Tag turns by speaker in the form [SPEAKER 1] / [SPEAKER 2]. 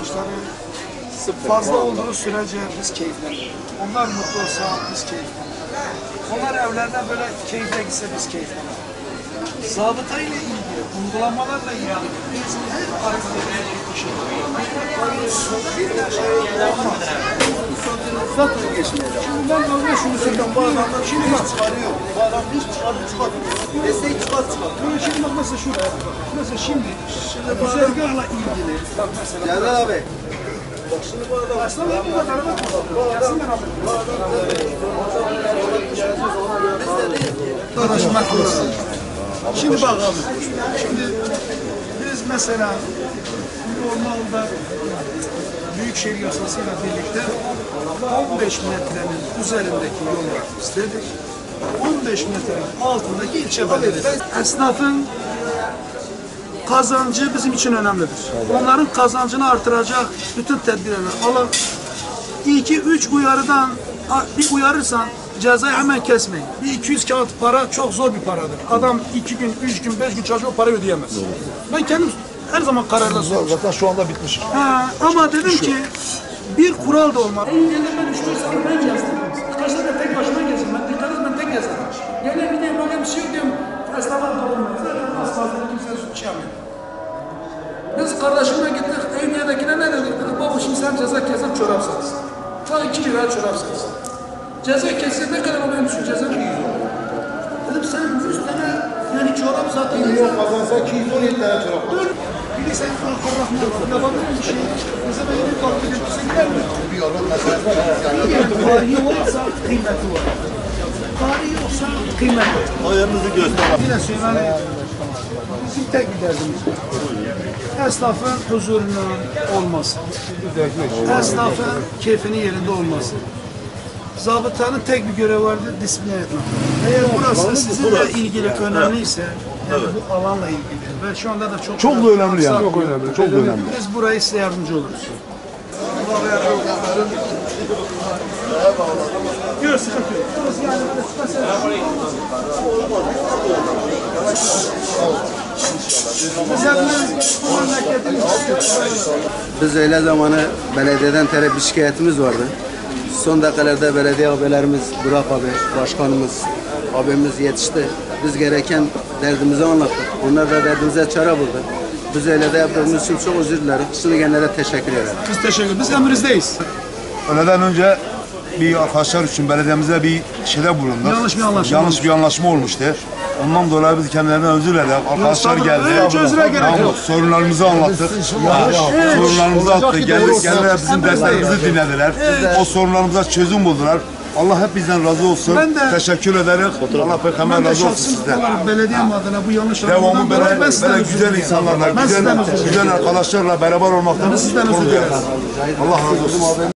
[SPEAKER 1] maaşları fazla olduğu sürece biz keyifleniyoruz. Onlar mutlu olsa biz keyifleniyoruz. Onlar evlerine böyle keyifle gitse biz keyifleniyoruz. Zabıta ile ilgili, uygulamalarla ilgili biz her ayrıca
[SPEAKER 2] zaten geçmeyecek.
[SPEAKER 1] Şimdi ben öyle şunu söyleyeyim, bu adamlar
[SPEAKER 2] Şimdi hiç çıkarıyor. Bu adam hiç çıkartmıyor. Destek çıkartmıyor.
[SPEAKER 1] Şimdi bak mesela şu, mesela şimdi güzergahla ilgili, bak mesela.
[SPEAKER 2] Celal abi. Bak şimdi bu adam.
[SPEAKER 1] Aslında bu kadar bak. Arkadaşım haklısın. Şimdi bak abi, şimdi biz mesela normalde Büyükşehir yasasıyla birlikte 15 metrenin üzerindeki yollar istedik. 15 metrenin altındaki ilçe belediye. Esnafın kazancı bizim için önemlidir. Onların kazancını artıracak bütün tedbirleri alın. 2-3 uyarıdan bir uyarırsan cezayı hemen kesmeyin. Bir 200 kağıt para çok zor bir paradır. Adam 2 gün, 3 gün, 5 gün çalışıyor, parayı ödeyemez. Ben kendim her zaman kararla sonuçta.
[SPEAKER 3] Zaten şu anda bitmiş.
[SPEAKER 1] Ama dedim ki bir kural da olmalı. Ben 3-4 sene ben gezdim. Kaç sene tek başıma gezdim. Ben dikkat et, ben tek gezdim. Gene bir de böyle bir şey yok diyorum. Esnaflar dolanmıyor. Zaten az fazla kimse suç yapmıyor. Biz kardeşimle gittik. Eyniye'dekine ne dedik? Dedik baba şimdi sen ceza kesin çorap satsın. Ta 2 lira çorap satsın. Ceza kesin ne kadar oluyor şu ceza? 200 lira. Dedim sen 100 tane yani çorap satın.
[SPEAKER 2] Milyon kazansa 217 tane çorap.
[SPEAKER 1] Dur. Bir de sen yapabilir bir şey. Mesela benim bir kalkı götürse gider mi?
[SPEAKER 2] Bir yolun meselesi var.
[SPEAKER 1] Tarihi varsa kıymeti var. Tarihi yoksa kıymeti var.
[SPEAKER 3] Ayağınızı göster.
[SPEAKER 1] Yine söyleyeyim. Bizim tek bir derdimiz var. Esnafın huzurunun olması. Esnafın keyfinin yerinde olması. Zabıtanın tek bir görevi vardır, disiplin etmek. Eğer burası sizinle ilgili önemliyse, yani bu alanla ilgili ve şu anda da çok
[SPEAKER 3] da önemli yani. Çok önemli, çok önemli.
[SPEAKER 1] Biz burayı size yardımcı oluruz. Yok, sıkıntı yok. Burası yani mesela
[SPEAKER 2] Biz öyle zamanı belediyeden bir şikayetimiz vardı. Son dakikalarda belediye abilerimiz, Burak abi, başkanımız, abimiz yetişti. Biz gereken derdimizi anlattık. Onlar da derdimize çare buldu. Biz öyle de yaptığımız için çok özür dilerim. Şimdi genelde teşekkür ederim.
[SPEAKER 1] Biz teşekkür ederiz. Biz emrinizdeyiz.
[SPEAKER 3] Öğleden önce bir arkadaşlar için belediyemize bir şeyde bulunduk.
[SPEAKER 1] Yanlış bir anlaşma
[SPEAKER 3] olmuştu. Ondan dolayı biz kendilerinden özür diledik. Arkadaşlar geldi.
[SPEAKER 1] Önce özüre gerek yok.
[SPEAKER 3] Sorunlarımızı anlattık. Sorunlarımızı attık. Geldiler bizim derslerimizi dinlediler. O sorunlarımıza çözüm buldular. Allah hep bizden razı olsun. Teşekkür ederiz. Allah peygamber razı olsun sizden.
[SPEAKER 1] Belediye adına bu yanlış
[SPEAKER 3] Devamı böyle güzel insanlarla, güzel arkadaşlarla beraber olmaktan
[SPEAKER 1] sizden özür dileriz.
[SPEAKER 3] Allah razı olsun.